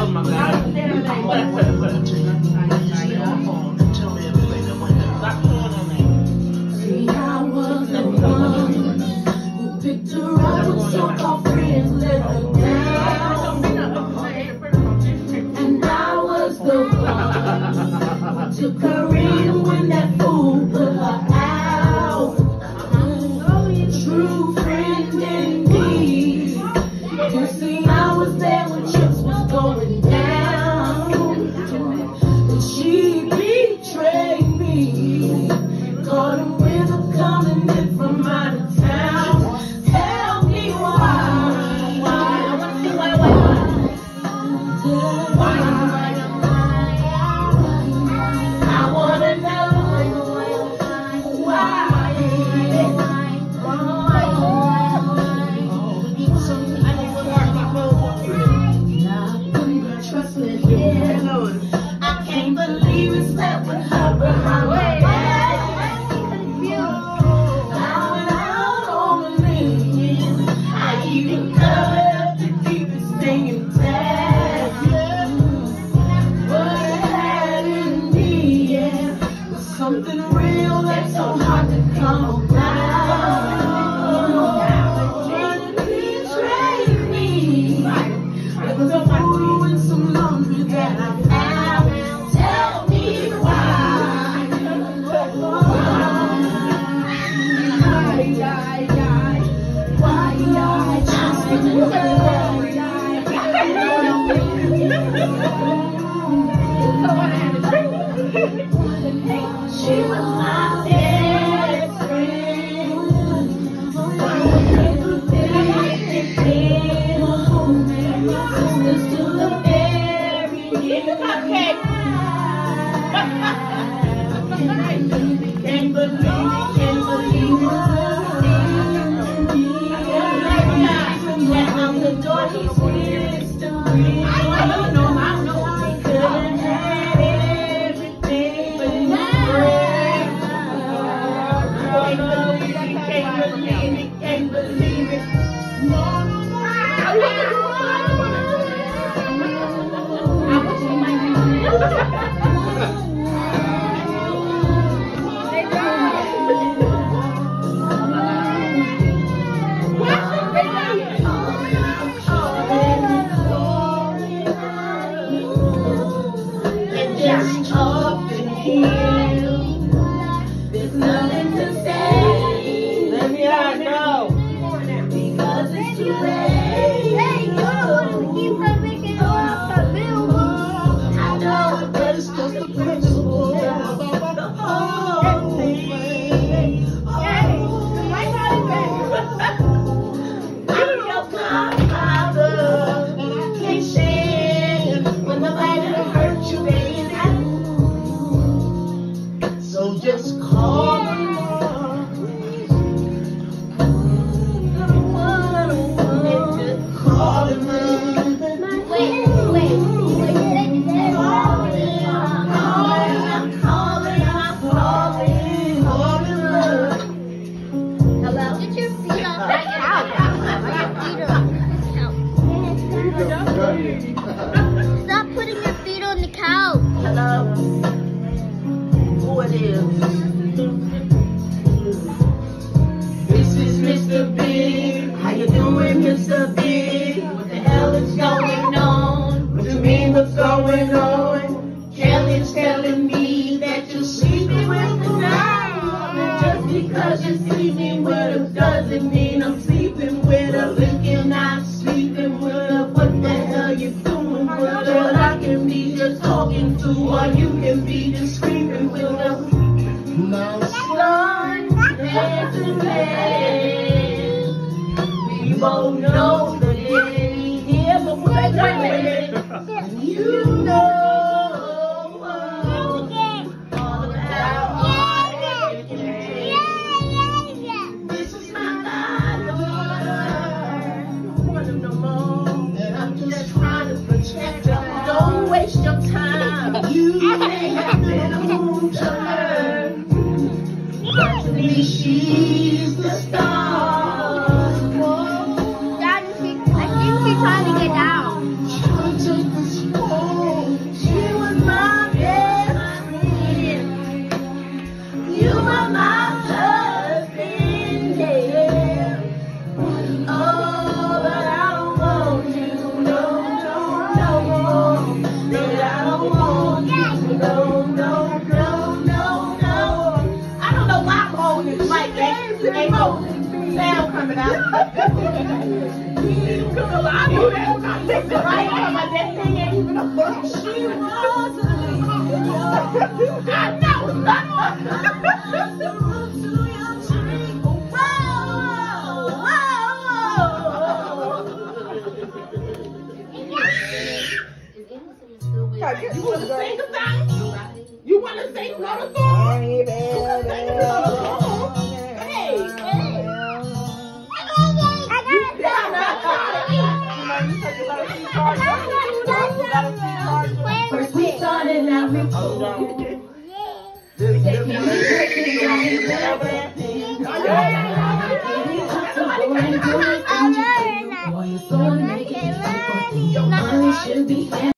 Oh my God. Put it. Stop pulling on me. See, I was the one who picked her up with so-called friends, let her down. And I was the one who took her in when that fool put her out. True friend indeed. You see, I was there when chips was going down. And she betrayed me. Caught him with her coming in from out of town. Tell me why. I want to see why. I want to know why. Trust me, I can't believe it slept with her behind my back. I went out on a limb. I even covered up to keep it staying intact. But it had in me, yeah, was something real that's so hard to come about. Betrayed me. It was a fool and some laundry that I found. Tell me why. She was my best friend. Sisters to the very end. Can't believe it. Out the door, he's mystery. I don't know. He could have had everything, but he can't believe it. Just talk and heal. There's nothing to say. Let me out now. Because it's too late. Hey, yo, keep her making off the billboard. I know, but it's just the principle of the whole thing. I'm your godfather, and I can't stand when nobody hurt you, baby. So just call me. Call him. Wait. Hello? Get your feet off the couch. Stop putting your feet on the couch. Hello? Who it is? This is Mr. Big. How you doing, Mr. Big? What the hell is going on? What you mean what's going on? Kelly's telling me that you're sleeping with the guy. Just because you're sleeping with her doesn't mean I'm sleeping with her. Thinking I'm sleeping with her. What the hell you doing with her? I can be just talking to her. You can be just screaming with her. Now start to play. We both know that it ain't here, but wait. You know all about it. This is my daughter. No more. And I'm just trying to protect her. Don't waste your time. You may have been a fool to her. But to me, she's the star. Dad, I think she's trying to get down. Trying to take this Ain't no sound coming out. Cause I knew that when I listened right on my that thing ain't even a book. She was I know You wanna sing a song? You wanna sing another song? You wanna sing another song? First we started out with I learned that.